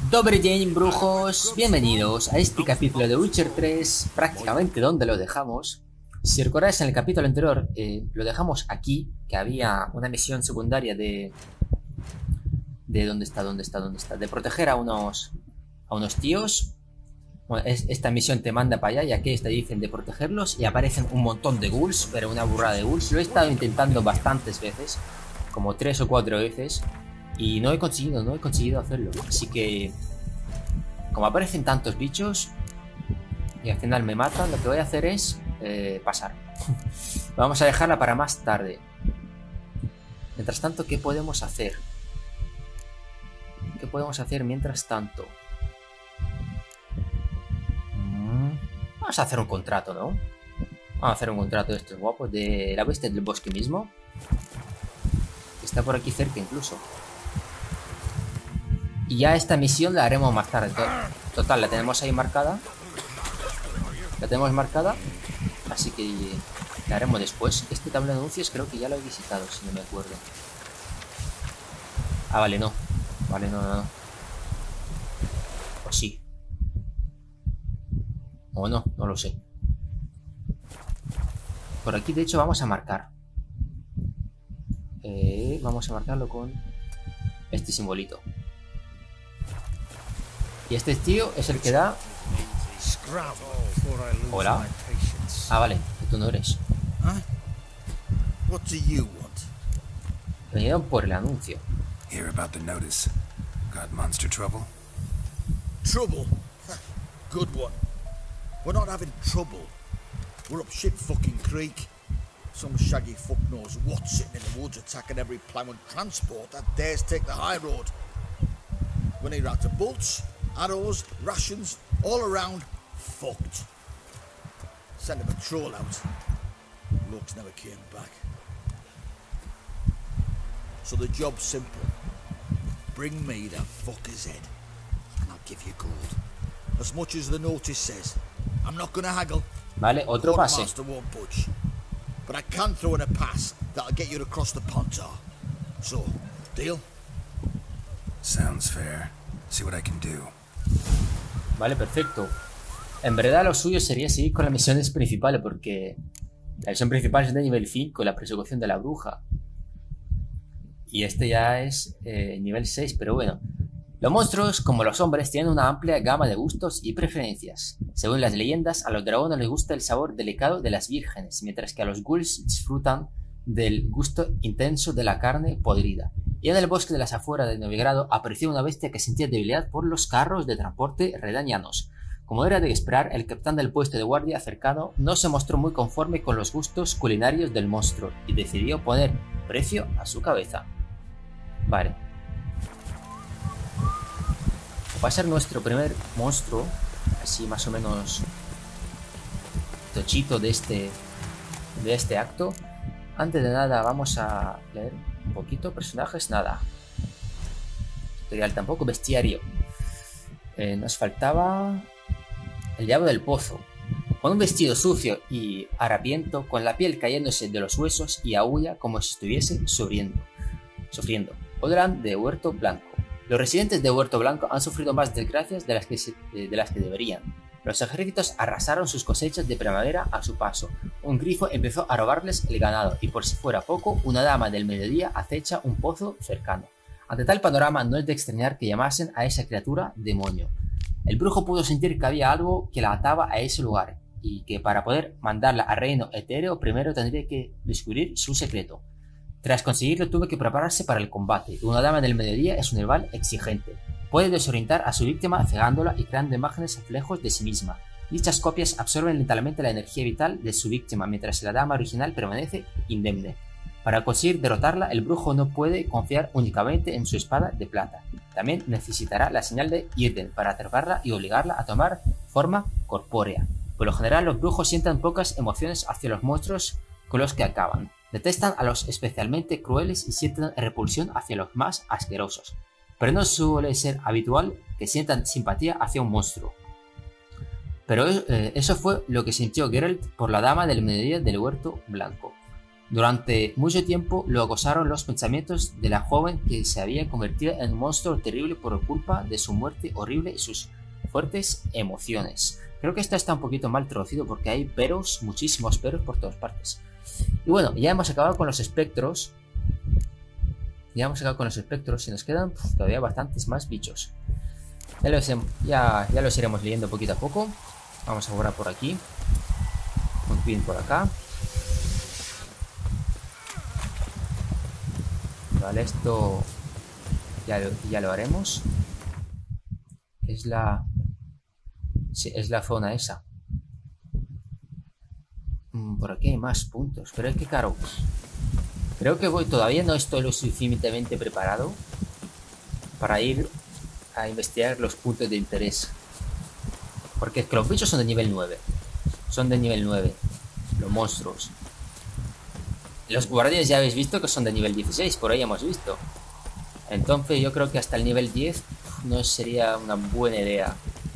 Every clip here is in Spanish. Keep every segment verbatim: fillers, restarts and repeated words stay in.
Dobre dzień, brujos, bienvenidos a este capítulo de Witcher tres, prácticamente donde lo dejamos. Si recordáis, en el capítulo anterior eh, lo dejamos aquí, que había una misión secundaria de... de dónde está, dónde está, dónde está, de proteger a unos a unos tíos. Bueno, es, esta misión te manda para allá y aquí te dicen de protegerlos y aparecen un montón de ghouls, pero una burrada de ghouls. Lo he estado intentando bastantes veces, como tres o cuatro veces, y no he conseguido, no he conseguido hacerlo. Así que, como aparecen tantos bichos y al final me matan, lo que voy a hacer es eh, pasar. Vamos a dejarla para más tarde. Mientras tanto, ¿qué podemos hacer? ¿Qué podemos hacer mientras tanto? Vamos a hacer un contrato, ¿no? Vamos a hacer un contrato de estos guapos de la bestia del bosque mismo. Está por aquí cerca incluso. Y ya esta misión la haremos más tarde. Total, la tenemos ahí marcada. La tenemos marcada. Así que la haremos después. Este tablero de anuncios creo que ya lo he visitado, si no me acuerdo. Ah, vale, no. Vale, no, no, no. Pues sí. O no, no lo sé. Por aquí, de hecho, vamos a marcar. Eh, vamos a marcarlo con este simbolito. Y este tío es el que da... Hola. Ah, vale, que tú no eres. Venían por el anuncio. Hear about the notice. Got monster trouble? Trouble? Good one. We're not having trouble. We're up shit fucking creek. Some shaggy fuck knows what sitting in the woods attacking every plough and transport that dares take the high road. When he ran to bolts, arrows, rations, all around, fucked. Sent a patrol out. Looks never came back. So the job's simple. Bring me the fucker's head, and I'll give you gold. As much as the notice says. I'm not gonna haggle. Vale, otro pase. Won't budge. But I can throw in a pass that'll get you across the pontar. So, deal? Sounds fair. See what I can do. Vale, perfecto. En verdad lo suyo sería seguir con las misiones principales, porque la misión principal es de nivel cinco, la persecución de la bruja. Y este ya es eh, nivel seis, pero bueno. Los monstruos, como los hombres, tienen una amplia gama de gustos y preferencias. Según las leyendas, a los dragones les gusta el sabor delicado de las vírgenes, mientras que a los ghouls disfrutan del gusto intenso de la carne podrida. Y en el bosque de las afueras de Novigrado apareció una bestia que sentía debilidad por los carros de transporte redañanos. Como era de esperar, el capitán del puesto de guardia cercano no se mostró muy conforme con los gustos culinarios del monstruo y decidió poner precio a su cabeza. Vale. Va a ser nuestro primer monstruo, así más o menos tochito de este, de este acto. Antes de nada vamos a leer un poquito personajes, nada. Tutorial tampoco, bestiario. Eh, nos faltaba el diablo del pozo. Con un vestido sucio y harapiento, con la piel cayéndose de los huesos y aúlla como si estuviese sufriendo. sufriendo. Odran de Huerto Blanco. Los residentes de Huerto Blanco han sufrido más desgracias de las, que se, de las que deberían. Los ejércitos arrasaron sus cosechas de primavera a su paso. Un grifo empezó a robarles el ganado y, por si fuera poco, una dama del mediodía acecha un pozo cercano. Ante tal panorama no es de extrañar que llamasen a esa criatura demonio. El brujo pudo sentir que había algo que la ataba a ese lugar y que para poder mandarla al reino etéreo primero tendría que descubrir su secreto. Tras conseguirlo tuvo que prepararse para el combate. Una dama del mediodía es un rival exigente. Puede desorientar a su víctima cegándola y creando imágenes reflejos de sí misma. Dichas copias absorben lentamente la energía vital de su víctima mientras la dama original permanece indemne. Para conseguir derrotarla, el brujo no puede confiar únicamente en su espada de plata. También necesitará la señal de Irden para atraparla y obligarla a tomar forma corpórea. Por lo general, los brujos sientan pocas emociones hacia los monstruos con los que acaban. Detestan a los especialmente crueles y sienten repulsión hacia los más asquerosos. Pero no suele ser habitual que sientan simpatía hacia un monstruo. Pero eh, eso fue lo que sintió Geralt por la dama del mediodía del Huerto Blanco. Durante mucho tiempo lo acosaron los pensamientos de la joven que se había convertido en un monstruo terrible por culpa de su muerte horrible y sus fuertes emociones. Creo que esto está un poquito mal traducido porque hay peros, muchísimos peros por todas partes. Y bueno, ya hemos acabado con los espectros. Ya hemos acabado con los espectros y nos quedan uf, todavía bastantes más bichos. Ya los, ya, ya los iremos leyendo poquito a poco. Vamos a borrar por aquí. Un pin por acá. Vale, esto ya lo, ya lo haremos. Es la... Sí, es la zona esa. Mm, por aquí hay más puntos. Pero es que claro... Creo que voy, todavía no estoy lo suficientemente preparado para ir a investigar los puntos de interés. Porque es que los bichos son de nivel nueve. Son de nivel nueve. Los monstruos. Los guardias ya habéis visto que son de nivel dieciséis, por ahí hemos visto. Entonces yo creo que hasta el nivel diez no sería una buena idea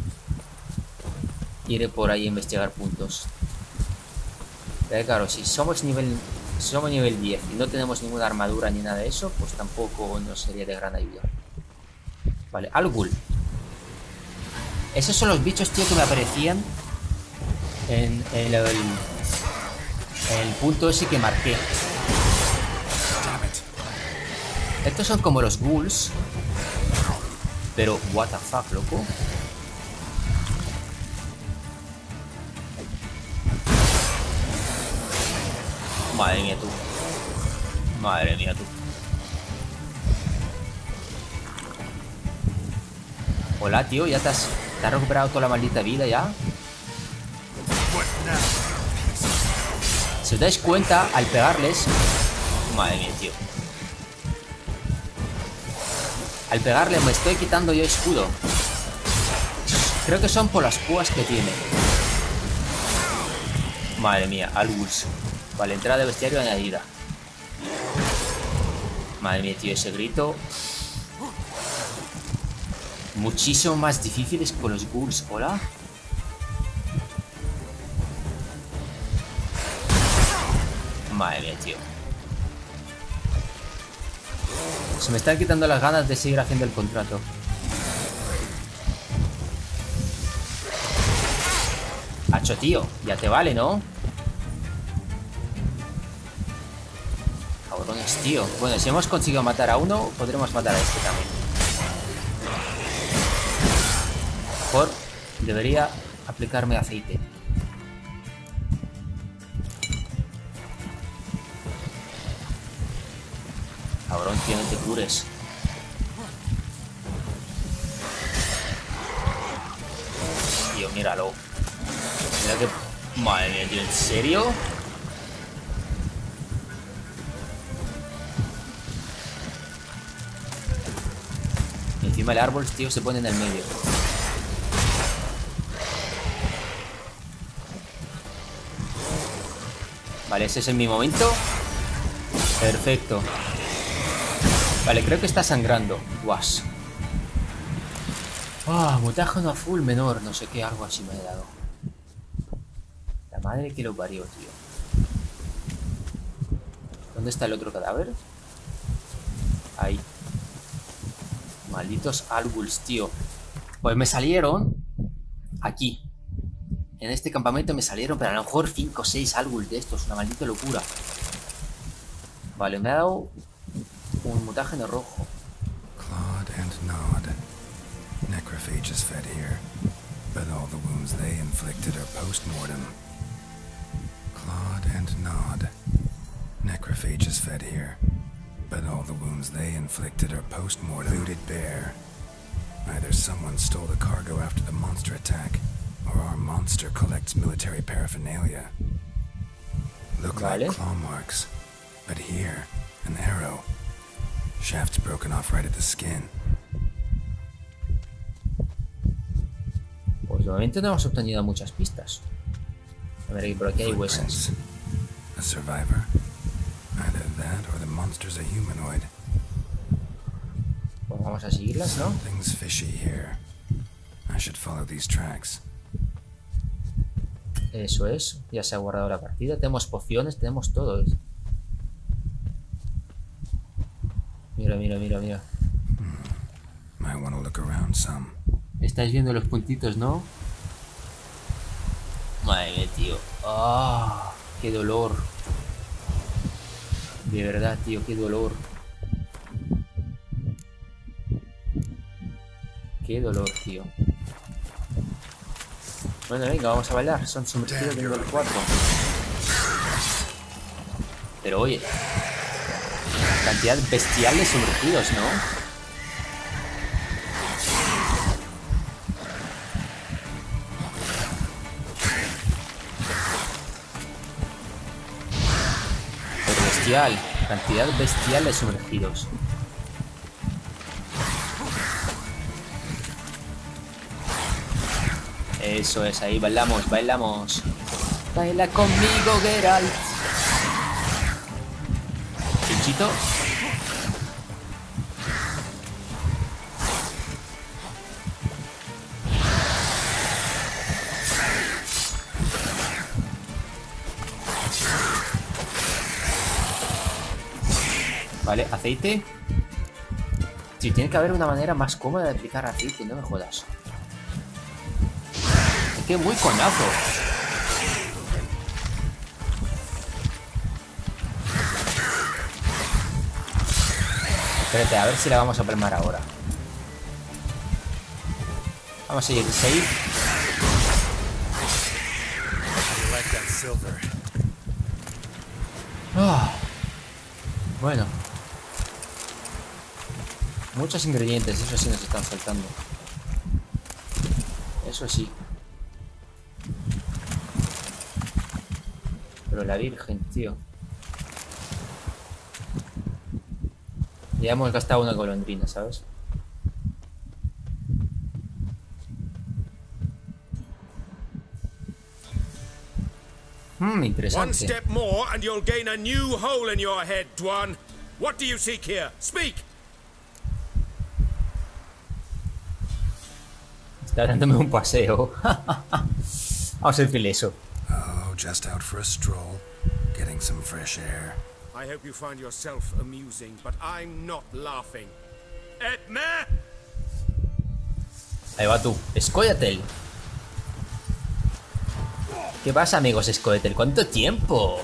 ir por ahí a investigar puntos. Pero claro, si somos nivel, si somos nivel diez y no tenemos ninguna armadura ni nada de eso, pues tampoco nos sería de gran ayuda. Vale, Algul. Esos son los bichos, tío, que me aparecían en, en el... el punto ese que marqué. Estos son como los ghouls. Pero, what the fuck, loco. Madre mía, tú. Madre mía, tú. Hola, tío, ¿ya te has, te has recuperado toda la maldita vida ya? Si os dais cuenta, al pegarles... Madre mía, tío. Al pegarle me estoy quitando yo escudo. Creo que son por las púas que tiene. Madre mía, Alguls. Vale, entrada de bestiario añadida. Madre mía, tío, ese grito. Muchísimo más difíciles con los ghouls, hola. Madre mía, tío. Se me están quitando las ganas de seguir haciendo el contrato. Hacho, tío, ya te vale, ¿no? Cabrones, tío. Bueno, si hemos conseguido matar a uno, podremos matar a este también. Mejor debería aplicarme aceite. Cabrón, tío, no te cures. Tío, míralo. Mira que... Madre mía, tío, ¿en serio? Y encima el árbol, tío, se pone en el medio. Vale, ese es mi momento. Perfecto. Vale, creo que está sangrando. Guas. Ah, oh, mutágeno full menor. No sé qué, algo así me he dado. La madre que lo parió, tío. ¿Dónde está el otro cadáver? Ahí. Malditos Alguls, tío. Pues me salieron aquí. En este campamento me salieron, pero a lo mejor cinco o seis Alguls de estos. Una maldita locura. Vale, me ha dado un mutágeno rojo. Clawed and gnawed. Necrophages fed here, but all the wounds they inflicted are post-mortem. Clawed and gnawed. Necrophages fed here, but all the wounds they inflicted are post-mortem. Looted bear. Either someone stole the cargo after the monster attack, or our monster collects military paraphernalia. Look Vale. like claw marks, but here, an arrow. Shaft's broken off right at the skin. Pues de momento no hemos obtenido muchas pistas. A ver, por aquí hay huesos. A survivor. Either that or the monster's a humanoid. Pues vamos a seguirlas, ¿no? Something's fishy here. I should follow these tracks. Eso es. Ya se ha guardado la partida. Tenemos pociones, tenemos todo. Mira, mira, mira, mira. Might want to look around some. Estáis viendo los puntitos, ¿no? Madre mía, tío. ¡Ah! ¡Qué dolor! De verdad, tío, qué dolor. Qué dolor, tío. Bueno, venga, vamos a bailar. Son sumergidos de nivel cuatro. Pero oye, cantidad bestial de sumergidos, ¿no? Pero bestial, cantidad bestial de sumergidos. Eso es, ahí bailamos, bailamos. Baila conmigo, Geralt. Chinchito. Vale, aceite. Sí, tiene que haber una manera más cómoda de aplicar aceite, no me jodas. Es que muy coñazo. Espérate, a ver si la vamos a palmar ahora. Vamos a ir safe. Oh. Bueno. Muchos ingredientes, eso sí nos están faltando. Eso sí. Pero la virgen, tío. Ya hemos gastado una golondrina, ¿sabes? Hmm, interesante. One step more and you'll gain a new hole in your head, Dwan. What do you seek here? Speak! Está dándome un paseo. Vamos a decirle eso. Oh, just out for a stroll, getting some fresh air. I hope you find yourself amusing, but I'm not laughing. Edme! Ahí va tú. Scoia'tael. ¿Qué pasa, amigos Scoia'tael? ¿Cuánto tiempo?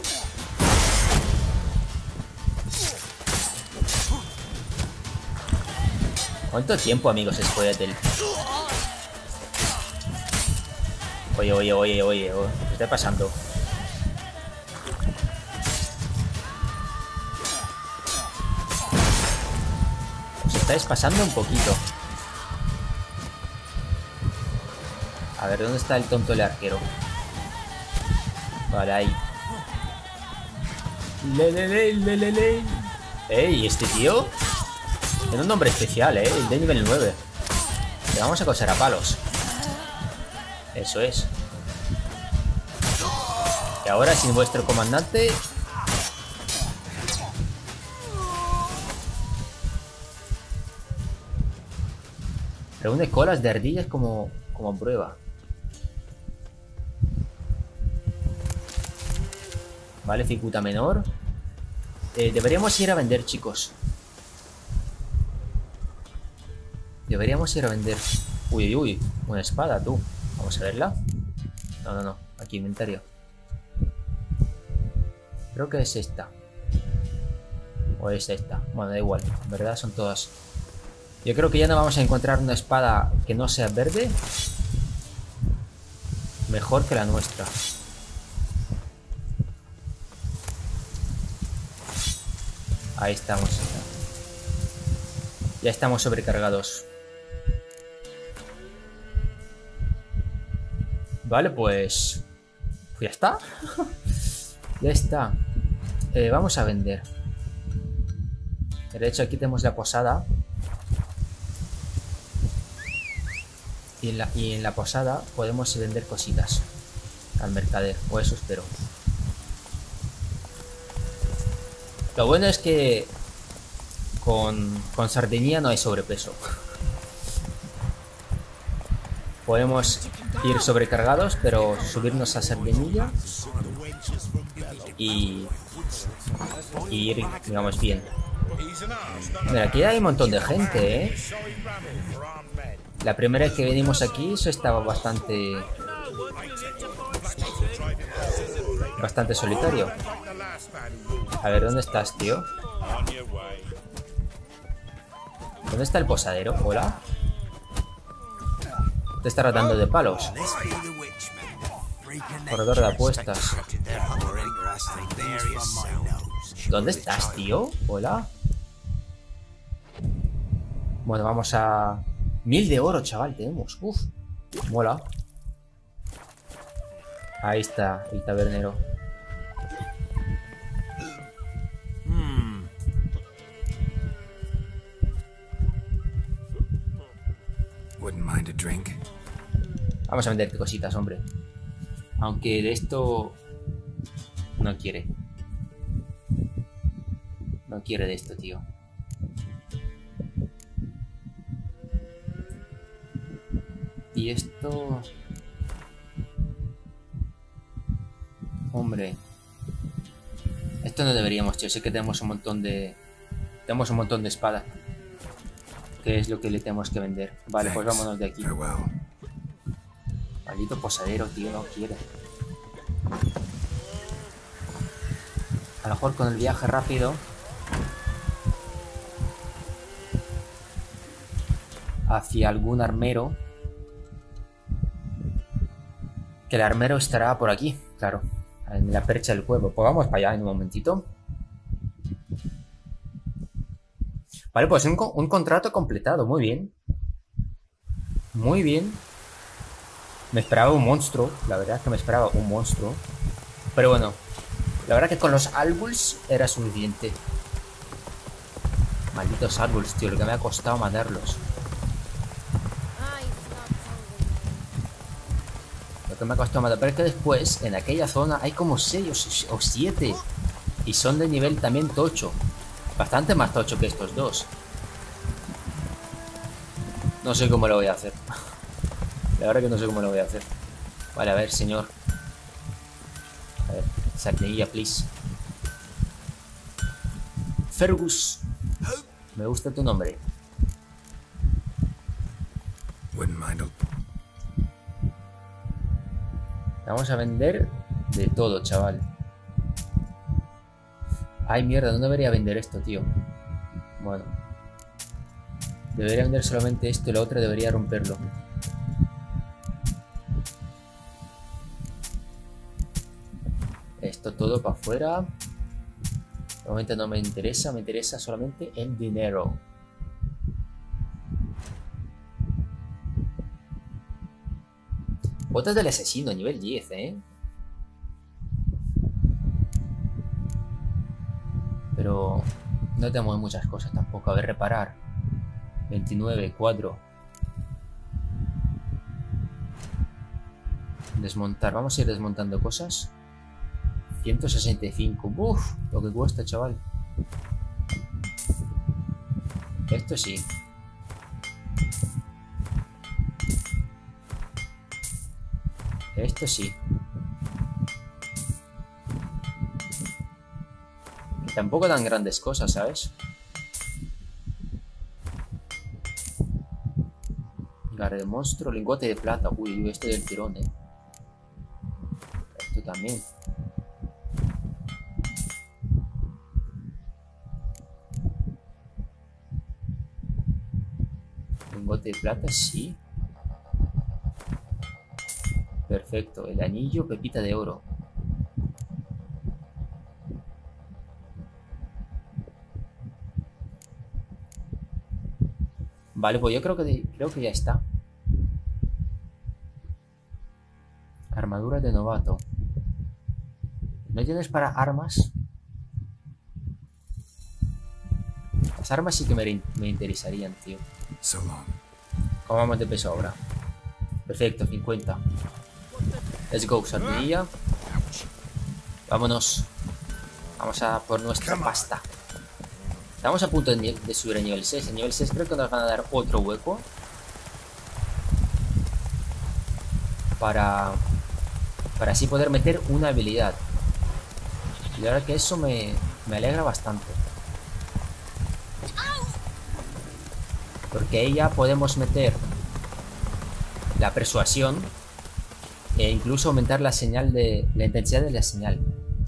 ¿Cuánto tiempo, amigos Scoia'tael? Oye, oye, oye, oye, oye. ¿Qué está pasando? Os estáis pasando un poquito. A ver, ¿dónde está el tonto el arquero? Vale, ahí. Le, le, le, le, le, le. Ey, este tío tiene un nombre especial, eh. El de nivel nueve. Le vamos a coser a palos. Eso es. Y ahora sin vuestro comandante. Reúne colas de ardillas como, como prueba. Vale, cicuta menor. Eh, deberíamos ir a vender, chicos. Deberíamos ir a vender. Uy, uy, una espada, tú. Vamos a verla. No, no, no. Aquí, inventario. Creo que es esta. O es esta. Bueno, da igual. En verdad son todas. Yo creo que ya no vamos a encontrar una espada que no sea verde mejor que la nuestra. Ahí estamos. Ya estamos sobrecargados. Vale, pues... pues ya está. Ya está. Eh, vamos a vender. De hecho, aquí tenemos la posada. Y en la, y en la posada podemos vender cositas al mercader. O eso espero. Lo bueno es que con, con Sardinia no hay sobrepeso. Podemos ir sobrecargados, pero subirnos a Sardinia y, y ir, digamos, bien. Mira, aquí hay un montón de gente, ¿eh? La primera vez que venimos aquí, eso estaba bastante... Bastante solitario. A ver, ¿dónde estás, tío? ¿Dónde está el posadero? Hola. Te está tratando de palos. Corredor de apuestas. ¿Dónde estás, tío? Hola. Bueno, vamos a... Mil de oro, chaval, tenemos. Uf, mola. Ahí está, el tabernero. Wouldn't mind a drink. Vamos a venderte cositas, hombre. Aunque de esto... No quiere. No quiere de esto, tío. Y esto... Hombre. Esto no deberíamos, tío. Sé que tenemos un montón de... Tenemos un montón de espadas. ¿Qué es lo que le tenemos que vender? Vale, pues vámonos de aquí. Maldito posadero, tío, no quiere. A lo mejor con el viaje rápido... Hacia algún armero... Que el armero estará por aquí, claro. En la percha del cuervo. Pues vamos para allá en un momentito. Vale, pues un, un contrato completado. Muy bien. Muy bien. Me esperaba un monstruo. La verdad es que me esperaba un monstruo. Pero bueno. La verdad que con los Albuls era suficiente. Malditos Albuls, tío. Lo que me ha costado matarlos. Lo que me ha costado matar. Pero es que después, en aquella zona, hay como seis o siete. Y son de nivel también tocho. Bastante más tocho que estos dos. No sé cómo lo voy a hacer. La verdad que no sé cómo lo voy a hacer. Vale, a ver, señor. A ver, sardinia, please. Fergus. Me gusta tu nombre. Vamos a vender de todo, chaval. Ay, mierda, no debería vender esto, tío. Bueno. Debería vender solamente esto y lo otro debería romperlo. Esto todo para afuera. De momento no me interesa, me interesa solamente el dinero. Botas del asesino, nivel diez, ¿eh? Pero no tenemos muchas cosas tampoco. A ver, reparar. veintinueve, cuatro. Desmontar. Vamos a ir desmontando cosas. ciento sesenta y cinco. Uf, lo que cuesta, chaval. Esto sí. Esto sí. Y tampoco dan grandes cosas, ¿sabes? Garra de monstruo, lingote de plata. Uy, uy, esto del tirón, eh. Esto también. Lingote de plata, sí. Perfecto, el anillo, pepita de oro. Vale, pues yo creo que creo que ya está. Armadura de novato. ¿No tienes para armas? Las armas sí que me, me interesarían, tío. ¿Cómo vamos de peso ahora? Perfecto, cincuenta. Let's go, sardinilla. Vámonos. Vamos a por nuestra pasta. Estamos a punto de, de subir a nivel seis. En nivel seis creo que nos van a dar otro hueco. Para... Para así poder meter una habilidad. Y la verdad que eso me, me alegra bastante. Porque ahí ya podemos meter la persuasión e incluso aumentar la señal de la intensidad de la señal.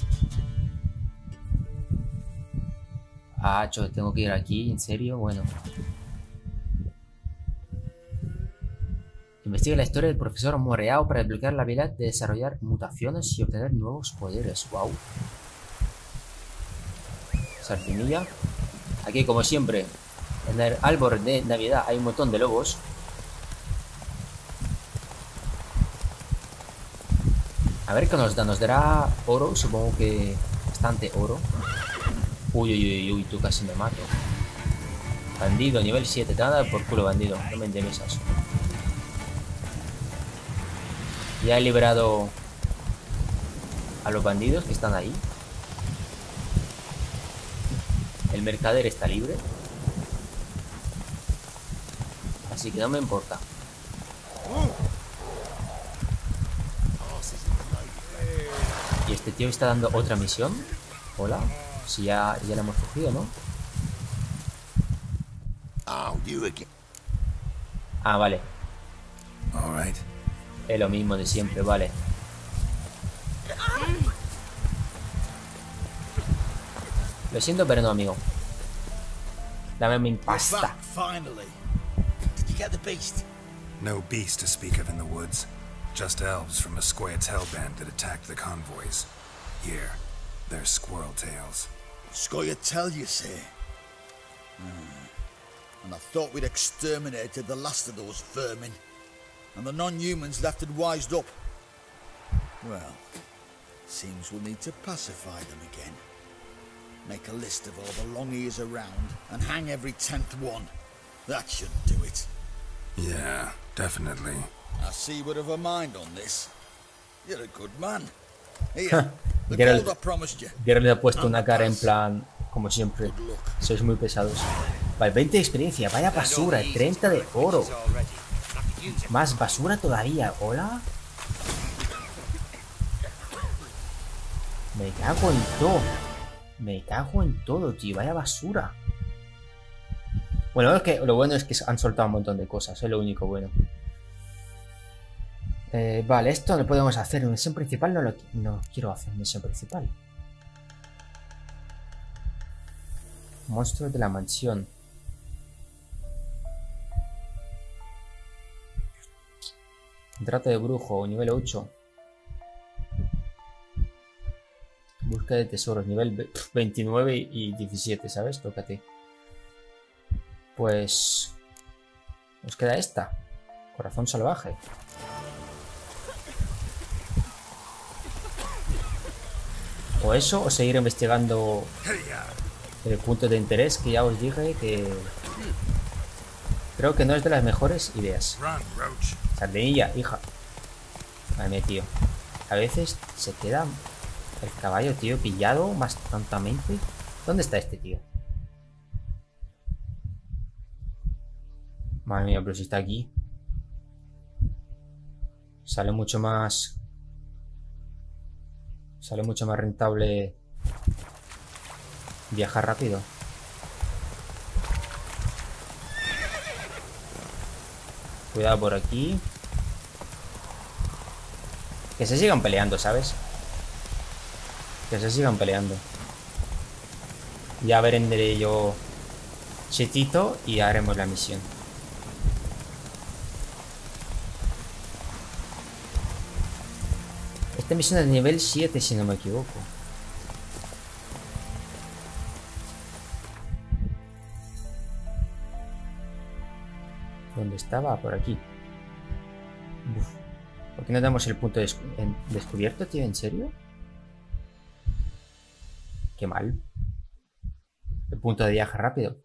Ah, yo tengo que ir aquí, ¿en serio? Bueno. Investiga la historia del profesor Moreau para desbloquear la habilidad de desarrollar mutaciones y obtener nuevos poderes. Wow. Sardinilla. Aquí, como siempre, en el árbol de Navidad hay un montón de lobos. A ver qué nos da. Nos dará oro, supongo que bastante oro. Uy, uy, uy, uy, tú casi me mato. Bandido, nivel siete. Te van a dar por culo, bandido. No me interesas. Ya he liberado a los bandidos que están ahí. El mercader está libre. Así que no me importa. Y este tío está dando otra misión. Hola. Si ya, ya la hemos cogido, ¿no? Ah, vale. All right. Es lo mismo de siempre, vale. Lo siento, pero no, amigo. Dame mi pasta. No beast to speak of in the woods. Just elves from a Square's hellband that attacked the convoys. Here, they're squirrel tails. Squire tell you, say? Hmm. And I thought we'd exterminated the last of those vermin. And the non-humans left and wised up. Well, seems we'll need to pacify them again. Make a list of all the long ears around and hang every tenth one. That should do it. Yeah, definitely. I see you have a mind on this. You're a good man. Here, the Geralt, gold I promised you. Geralt le ha puesto una cara en plan, como siempre. Sois muy pesados. Vale, veinte de experiencia, vaya basura, treinta de oro. Más basura todavía, ¿hola? Me cago en todo. Me cago en todo, tío, vaya basura. Bueno, es que lo bueno es que han soltado un montón de cosas, es lo único bueno. Eh, vale, esto lo podemos hacer en misión principal, no lo no quiero hacer en misión principal. Monstruos de la mansión. Contrato de brujo, nivel ocho. Búsqueda de tesoros, nivel veintinueve y diecisiete, ¿sabes? Tócate. Pues... nos queda esta. Corazón salvaje. O eso, o seguir investigando el punto de interés que ya os dije que... creo que no es de las mejores ideas. Sardinilla, hija. Vale, tío. A veces se queda el caballo, tío, pillado más tontamente. ¿Dónde está este tío? Madre mía, pero si está aquí. Sale mucho más... Sale mucho más rentable viajar rápido. Cuidado por aquí. Que se sigan peleando, ¿sabes? Que se sigan peleando. Ya veré yo chetito y haremos la misión. Esta misión es de nivel siete, si no me equivoco. ¿Dónde estaba? Por aquí. Uf. ¿Por qué no damos el punto des en descubierto, tío? ¿En serio? Qué mal. El punto de viaje rápido.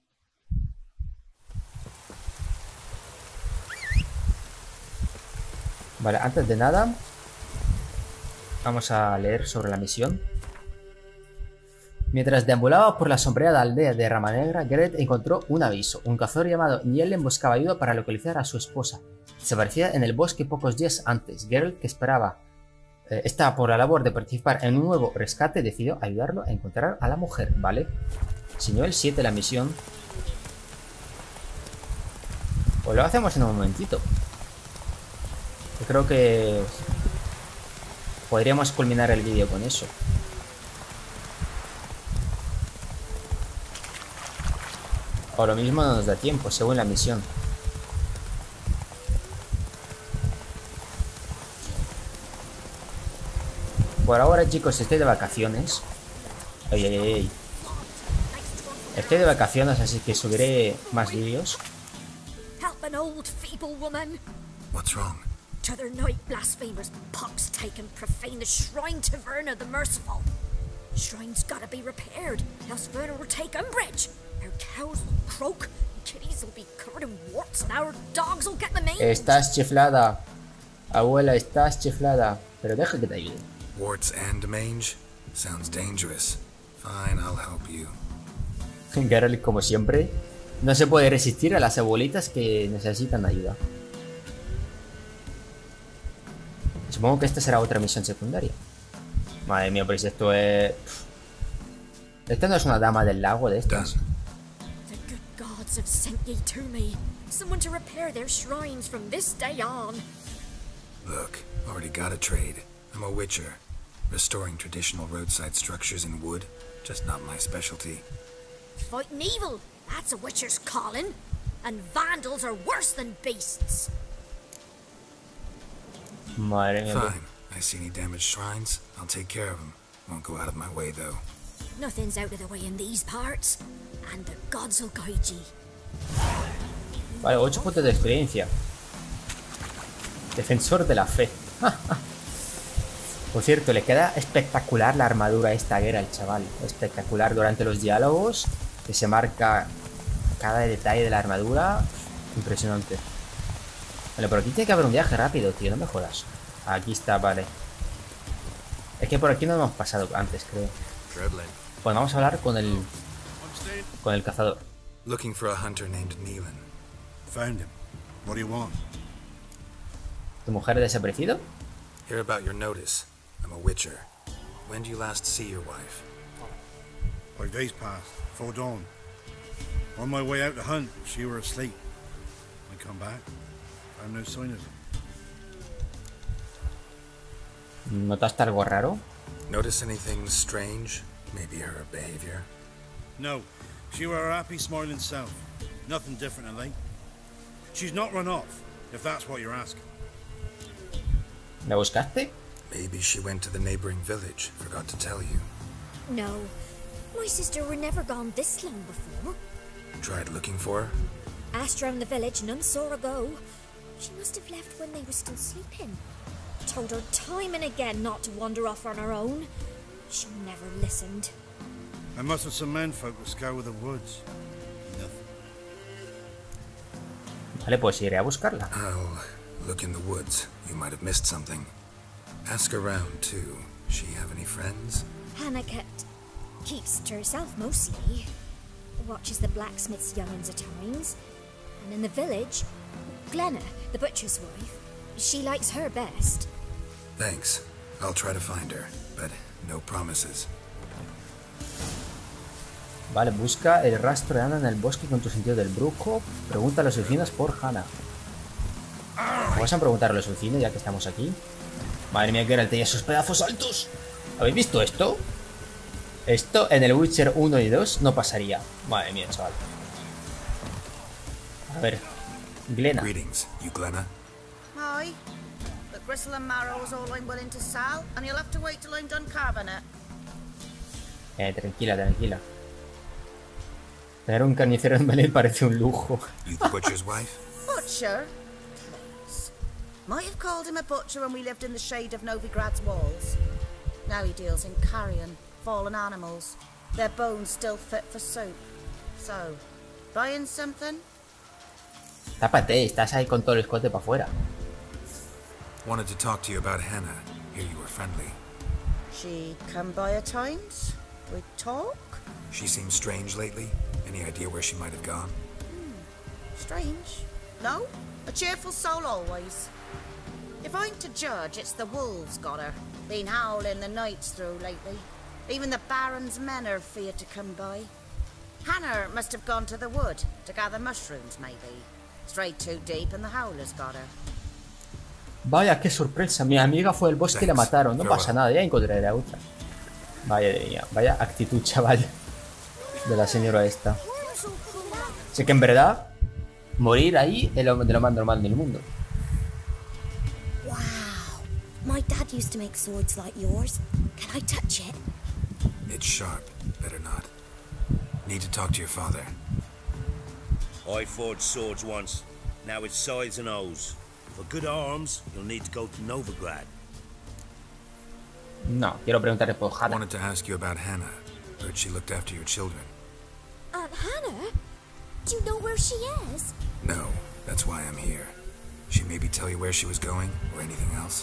Vale, antes de nada... vamos a leer sobre la misión. Mientras deambulaba por la sombreada aldea de Rama Negra, Geralt encontró un aviso. Un cazador llamado Nielen buscaba ayuda para localizar a su esposa. Desaparecida en el bosque pocos días antes. Geralt, que esperaba, eh, estaba por la labor de participar en un nuevo rescate, decidió ayudarlo a encontrar a la mujer, ¿vale? Si nivel siete la misión. Pues lo hacemos en un momentito. Yo creo que podríamos culminar el vídeo con eso. O lo mismo no nos da tiempo, según la misión. Por ahora, chicos, estoy de vacaciones. Ay, ay, ay. Estoy de vacaciones, así que subiré más vídeos. Help an old feeble woman. What's wrong? T'other night blasphemers pox take and profane the shrine to Verna the Merciful. Shrine's gotta be repaired, else Verna will take umbrage. Our cows will croak, kitties will be covered in warts, and our dogs will get the mange. Estás chiflada. Abuela, estás chiflada. Pero deja que te ayude. Warts and mange? Sounds dangerous. Fine, I'll help you. Geralt, como siempre, no se puede resistir a las abuelitas que necesitan ayuda. Supongo que esta será otra misión secundaria. Madre mía, pero si esto es... Esta no es una dama del lago de estas. Done. The good gods have sent ye to me. Someone to repair their shrines from this day on. Look, already got a trade. I'm a witcher. Restoring traditional roadside structures in wood, just not my specialty. Fighting evil, that's a witcher's calling. And vandals are worse than beasts. Madre mía. Fine. I see any damaged shrines, I'll take care of them. Won't go out of my way, though. Nothing's out of the way in these parts. And the gods will guide ye. Vale, ocho puntos de experiencia. Defensor de la fe. Por cierto, le queda espectacular la armadura esta guerra al chaval. Espectacular durante los diálogos. Que se marca cada detalle de la armadura. Impresionante. Vale, por aquí tiene que haber un viaje rápido, tío. No me jodas. Aquí está, vale. Es que por aquí no hemos pasado antes, creo. Pues vamos a hablar con el... Con el cazador. Looking for a hunter named Neelan. Found him. What do you want? ¿Tu mujer ha desaparecido? Hear about your notice. I'm a witcher. When do you last see your wife? Five days passed, before dawn. On my way out to hunt, she were asleep. I come back, found no sign of her. ¿Notaste algo raro? Notice anything strange? Maybe her behavior? No, she were her happy, smiling self. Nothing different than late. She's not run off, if that's what you're asking. ¿La buscaste? Maybe she went to the neighboring village. Forgot to tell you. No, my sister were never gone this long before. Tried looking for her? Asked round the village, none saw her go. She must have left when they were still sleeping. Told her time and again not to wander off on her own. She never listened. I must have some men folk to scour the woods. Nothing. Vale, pues iré a buscarla. I'll look in the woods. You might have missed something. Ask around, too. She have any friends? Hannah kept... keeps to herself mostly. Watches the blacksmith's young'uns at times. And in the village, Glenna, the butcher's wife, she likes her best. Thanks. I'll try to find her, but no promises. Vale, busca el rastro de Ana en el bosque con tu sentido del brujo. Pregunta a los vecinos por Hannah. Vamos a preguntar a los vecinos ya que estamos aquí. Madre mía, Geralt tenía esos pedazos altos. ¿Habéis visto esto? Esto en el Witcher uno y dos no pasaría. Madre mía, chaval. A ver, Glenna. Greetings, you Glenna. Hi. But gristle and marrow is all I'm willing to sell, and you'll have to wait till I'm done carving it. Eh, tranquila, tranquila. Tener un carnicero en Belén parece un lujo. You the butcher's wife? Butcher? Please. Might have called him a butcher when we lived in the shade of Novigrad's walls. Now he deals in carrion, fallen animals. Their bones still fit for soup. So, buying something? Tápate, estás ahí con todo el escote para afuera. Wanted to talk to you about Hannah. Hear you were friendly. She come by at times? We talk? She seems strange lately. Any idea where she might have gone? Hmm. Strange. No? A cheerful soul always. If I'm to judge, it's the wolves got her. Been howling the nights through lately. Even the Baron's men are feared to come by. Hannah must have gone to the wood to gather mushrooms, maybe. Strayed too deep and the howlers got her. Vaya, qué sorpresa. Mi amiga fue al bosque y la mataron. No pasa nada, ya encontraré a otra. Vaya de mía, vaya actitud, chaval. De la señora esta. Sé que en verdad, morir ahí es lo, de lo más normal del mundo. Wow. My dad used to make swords like yours. Can I touch it? It's sharp. Better not. Need to talk to your father. I forged swords once. Now it's scythes and hoes. For good arms, you'll need to go to Novigrad. No, quiero preguntarle por I Hannah. wanted to ask you about Hannah. Heard she looked after your children. Aunt Hannah? Do you know where she is? No, that's why I'm here. She maybe tell you where she was going, or anything else?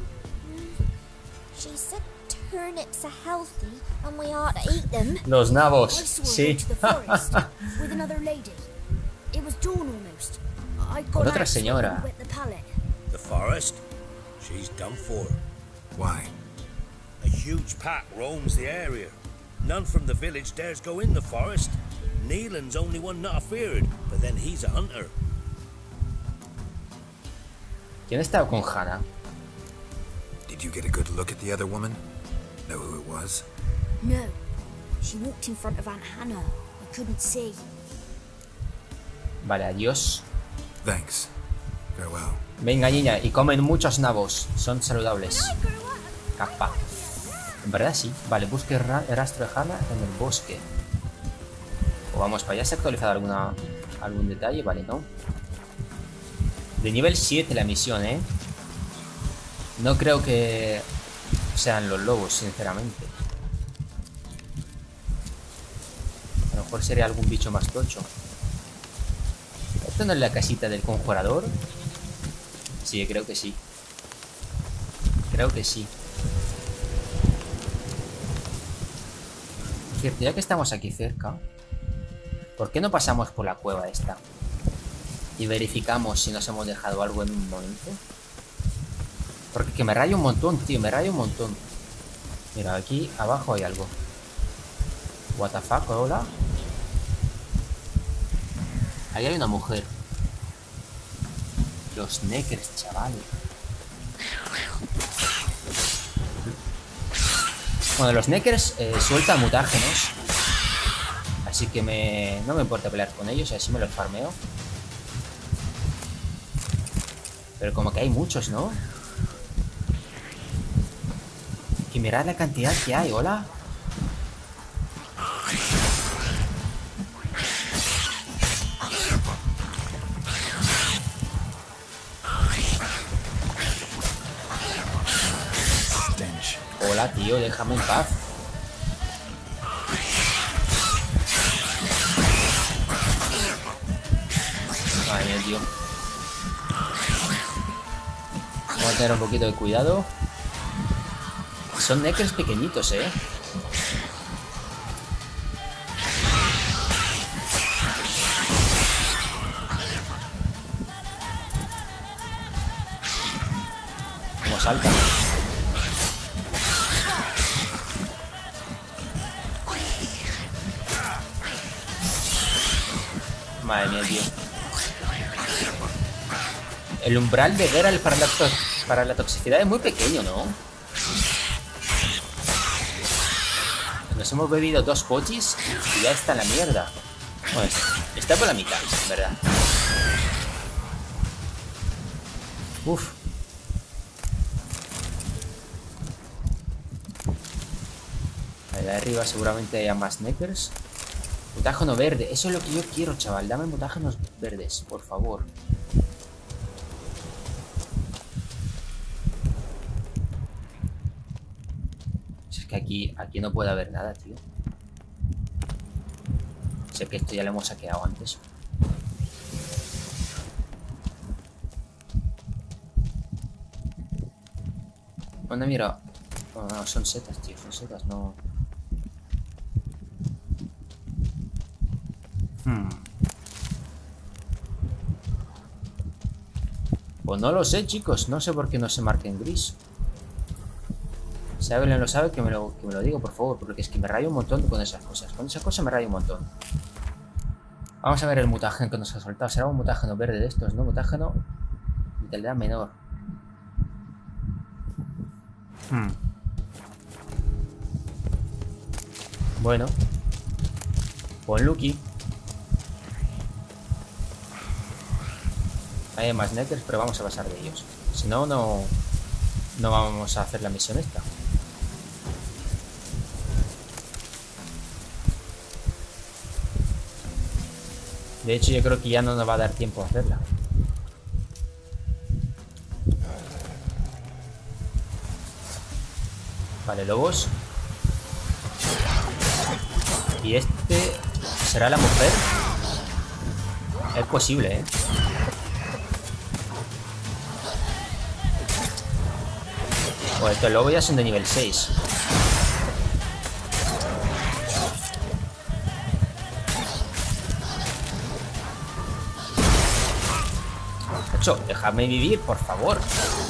She said turnips are healthy and we ought to eat them. Los nabos, I saw her sí. go to the forest with another lady. It was dawn almost. I got Con otra out so I señora. wouldn't wet the pallet. The forest? She's done for. Why? A huge pack roams the area. None from the village dares go in the forest. Neelan's only one not afeared, but then he's a hunter. ¿Quién estaba con Hannah? Did you get a good look at the other woman? Know who it was? No. She walked in front of Aunt Hannah. I couldn't see. Vale, adiós. Thanks. Farewell. Venga, niña, y comen muchos nabos. Son saludables. Capa. En verdad sí. Vale, busque el ra rastro de Hannah en el bosque. O vamos para allá. ¿Se ha actualizado alguna, algún detalle? Vale, no. De nivel siete la misión, ¿eh? No creo que sean los lobos, sinceramente. A lo mejor sería algún bicho más tocho. ¿Esto no es la casita del conjurador? Sí, creo que sí. Creo que sí. Por cierto, ya que estamos aquí cerca, ¿por qué no pasamos por la cueva esta? Y verificamos si nos hemos dejado algo en un momento. Porque que me rayo un montón, tío, me rayo un montón. Mira, aquí abajo hay algo. What the fuck, hola. Ahí hay una mujer. Los Neckers, chavales. Bueno, los Neckers eh, sueltan mutágenos. Así que me... no me importa pelear con ellos, así me los farmeo. Pero como que hay muchos, ¿no? Y mirad la cantidad que hay, hola. Hola, tío, déjame en paz. Madre mía, tío. Vamos a tener un poquito de cuidado. Son Neckers pequeñitos, eh. Como saltan. Madre mía, tío. El umbral de Geralt para la, para la toxicidad es muy pequeño, ¿no? Nos hemos bebido dos pochis y ya está en la mierda. Bueno, está por la mitad, en verdad. Uf. Ahí de arriba seguramente haya más Neckers. Mutágeno verde, eso es lo que yo quiero, chaval. Dame mutágenos verdes, por favor. Es que aquí, aquí no puede haber nada, tío. Sé que esto ya lo hemos saqueado antes. Bueno, mira. Oh, no, son setas, tío, son setas, no. Hmm. Pues no lo sé, chicos. No sé por qué no se marca en gris. Si alguien lo sabe, que me lo, que me lo diga, por favor. Porque es que me rayo un montón con esas cosas. Con esas cosas me rayo un montón. Vamos a ver el mutágeno que nos ha soltado. Será un mutágeno verde de estos, ¿no? Mutágeno vitalidad menor. Hmm. Bueno. Buen Lucky. Hay más neckers, pero vamos a pasar de ellos. Si no, no... No vamos a hacer la misión esta. De hecho, yo creo que ya no nos va a dar tiempo a hacerla. Vale, lobos. ¿Y este será la mujer? Es posible, ¿eh? Bueno, estos lobos ya son de nivel seis. Macho, déjame vivir, por favor.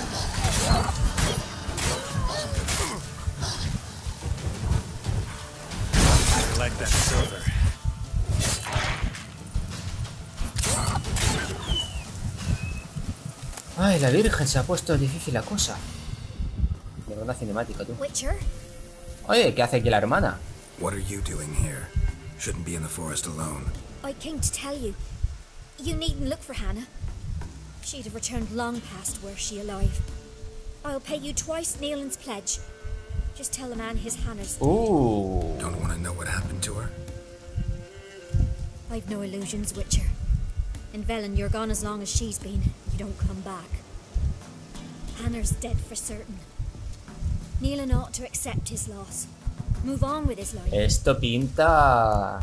Ay, la Virgen, se ha puesto difícil la cosa. De una cinemática, tú. Witcher? Oye, ¿qué hace aquí la hermana? What are you doing here? Shouldn't be in the forest alone. I came to tell you. You needn't look for Hannah. She'd have returned long past were she alive. I'll pay you twice Nealon's pledge. Just tell the man his Hannah's. Ooh. Don't want to know what happened to her? I've no illusions, Witcher. In Velen, you're gone as long as she's been. You don't come back. Hannah's dead for certain. Nealon ought to accept his loss. Move on with his life. Esto pinta...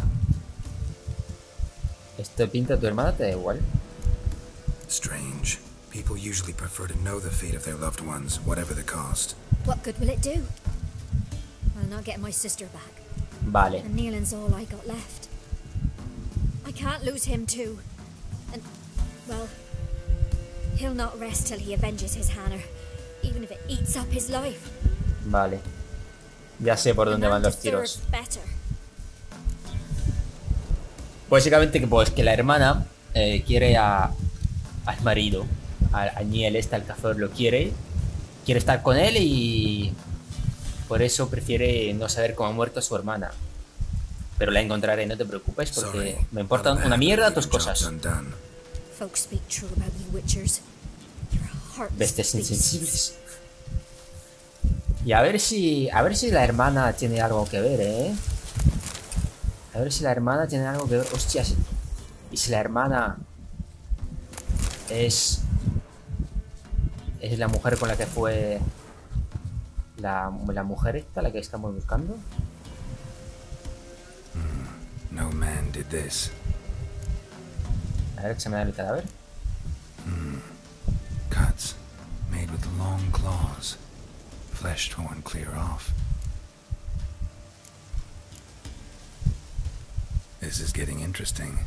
Esto pinta, tu hermana te da igual. Strange. People usually prefer to know the fate of their loved ones, whatever the cost. What good will it do? I'll not get my sister back. Vale. And Nealon's all I got left. I can't lose him too. And, well, he'll not rest till he avenges his Hannah, even if it eats up his life. Vale. Ya sé por dónde van los tiros. Básicamente que pues que la hermana eh, quiere a, al marido, a, a Niel este, al cazador lo quiere, quiere estar con él y por eso prefiere no saber cómo ha muerto su hermana. Pero la encontraré, no te preocupes, porque me importan una mierda tus cosas. Bestias insensibles. Y a ver si... A ver si la hermana tiene algo que ver, ¿eh? A ver si la hermana tiene algo que ver... Hostias. Y si la hermana... Es... Es la mujer con la que fue... La, la mujer esta, la que estamos buscando. Mm, no man did this. A ver, examinar el cadáver. Mm. Cuts. Made with long claws. Flesh torn clear off. This is getting interesting.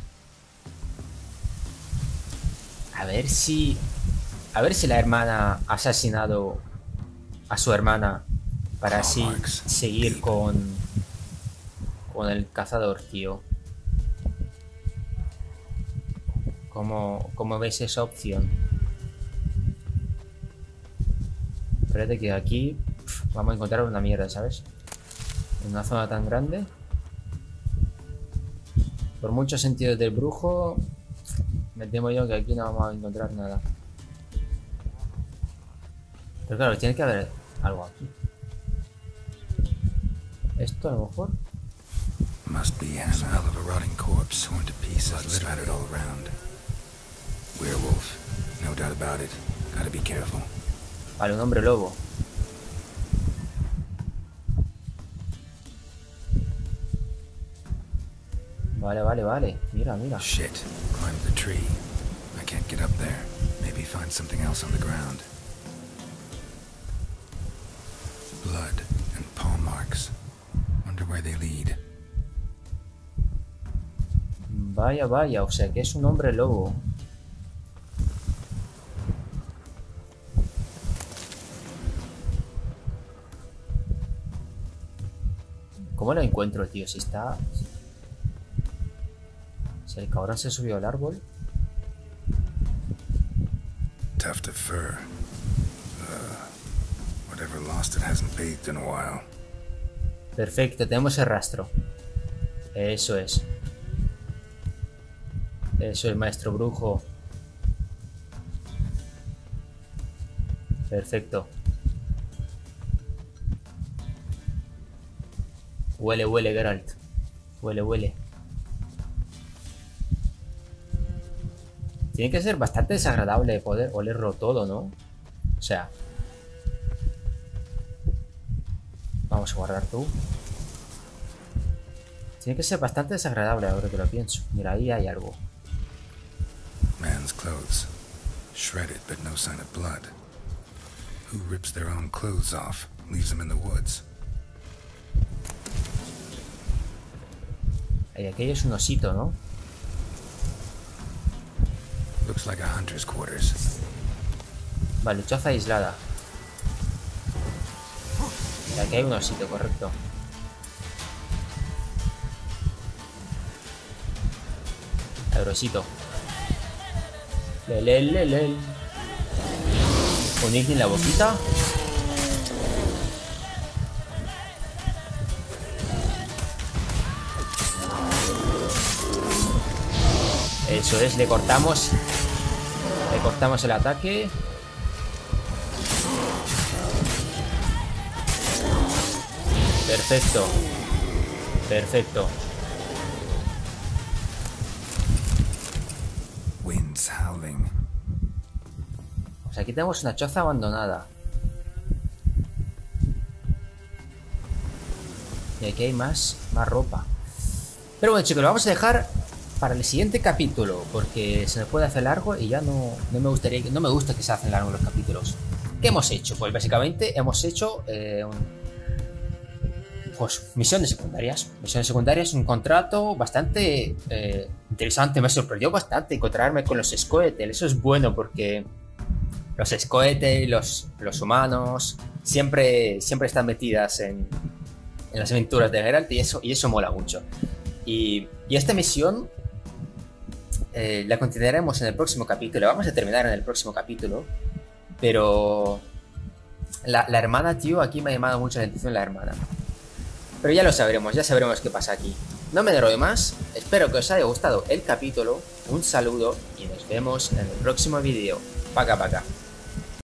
A ver si... A ver si la hermana ha asesinado a su hermana para así seguir con... Con el cazador, tío. ¿Cómo, cómo veis esa opción? Espérate que aquí pff, vamos a encontrar una mierda, ¿sabes? En una zona tan grande. Por muchos sentidos del brujo, me temo yo que aquí no vamos a encontrar nada. Pero claro, tiene que haber algo aquí. Esto a lo mejor. Must be a smell of a rotting corpse torn to pieces, scattered all around. Werewolf, no doubt about it. Gotta be careful. Vale, un hombre lobo. Vale, vale, vale. Mira, mira. Shit. Climbed the tree. I can't get up there. Maybe find something else on the ground. Blood and paw marks. Wonder where they lead. Vaya, vaya. O sea que es un hombre lobo. ¿Cómo lo encuentro, tío? Si está... Si El cabrón se subió al árbol. Tuft of fur. Uh, whatever lost it hasn't bathed in a while. Perfecto, tenemos el rastro. Eso es. Eso es, maestro brujo. Perfecto. Huele, huele, Geralt. Huele, huele. Tiene que ser bastante desagradable poder olerlo todo, ¿no? O sea... Vamos a guardar tú. Tiene que ser bastante desagradable ahora que lo pienso. Mira, ahí hay algo. Man's clothes. Shredded, but no sign of blood. Who rips their own clothes off, leaves them in the woods? Y aquello es un osito, ¿no? Looks like a hunter's quarters. Vale, choza aislada. Y aquí hay un osito, correcto. El osito. Lelelelel. Un igni en la boquita. Eso es, le cortamos. Le cortamos el ataque. Perfecto. Perfecto. Winds howling. Pues aquí tenemos una choza abandonada. Y aquí hay más, más ropa. Pero bueno, chicos, lo vamos a dejar para el siguiente capítulo, porque se me puede hacer largo y ya no, no me gustaría, no me gusta que se hacen largos los capítulos. ¿Qué hemos hecho? Pues básicamente hemos hecho eh, un, pues misiones secundarias. Misiones secundarias, un contrato bastante eh, interesante. Me sorprendió bastante encontrarme con los Scoia'tael. Eso es bueno porque los Scoia'tael, los, los humanos, siempre, siempre están metidas en, en las aventuras de Geralt y eso, y eso mola mucho. Y, y esta misión eh, la continuaremos en el próximo capítulo. Vamos a terminar en el próximo capítulo. Pero la, la hermana, tío, aquí me ha llamado mucho la atención la hermana. Pero ya lo sabremos, ya sabremos qué pasa aquí. No me enrollo más. Espero que os haya gustado el capítulo. Un saludo y nos vemos en el próximo vídeo. Paca, paca.